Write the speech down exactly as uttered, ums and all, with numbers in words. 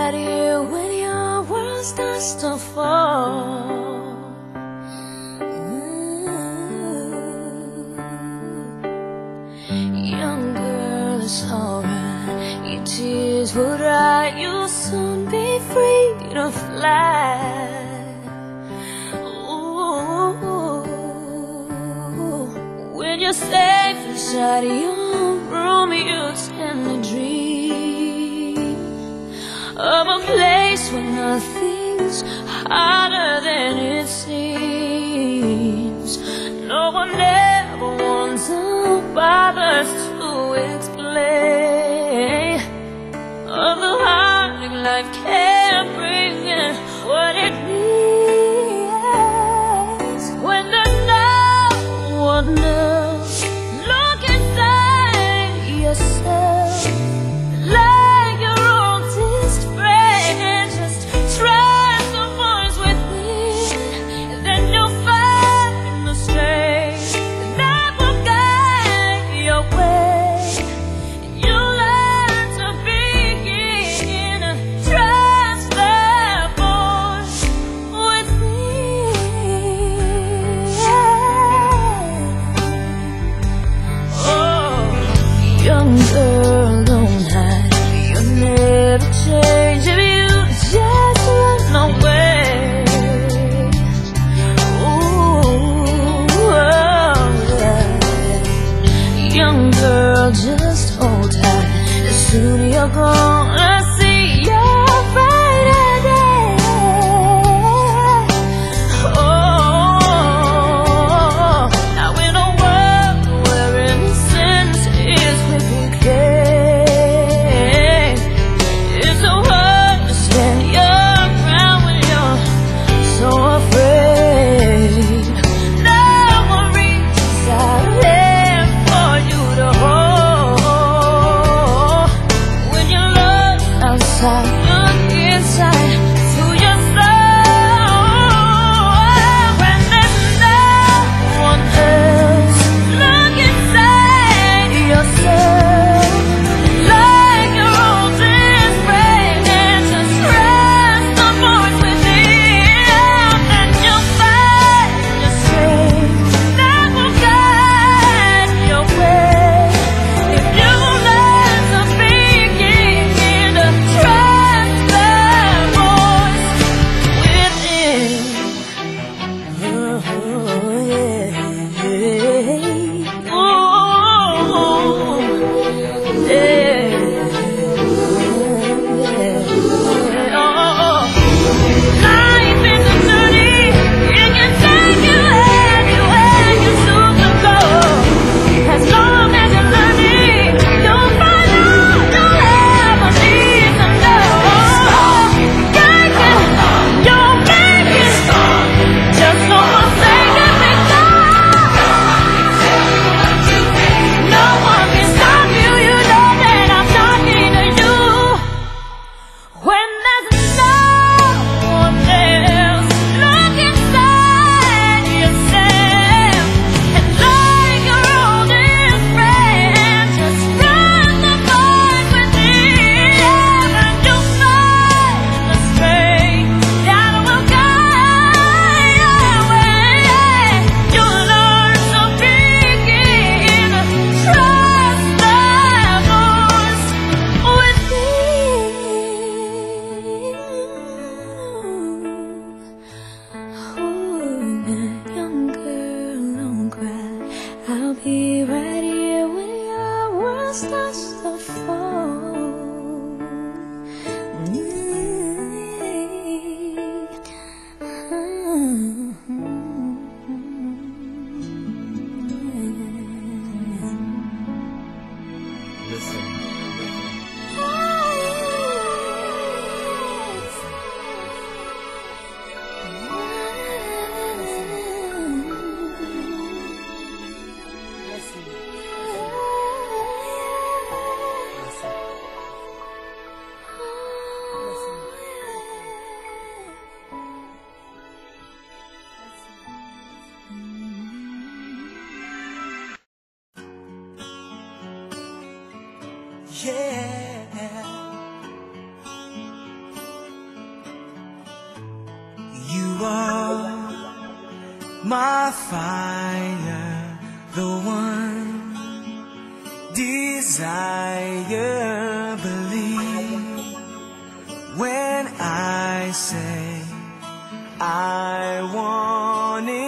right here when your world starts to fall. Young girl, it's alright. Your tears will dry. You'll soon be free to fly. Ooh, when you're safe inside your room, you tend to dream of a place where nothing's harder than it seems. No one ever wants to bother to explain of the heartache life can't bring and what it means when there's no one else. Look inside yourself like your oldest friend. Just trust the voice within. my fire, the one desire. Believe when I say I want it.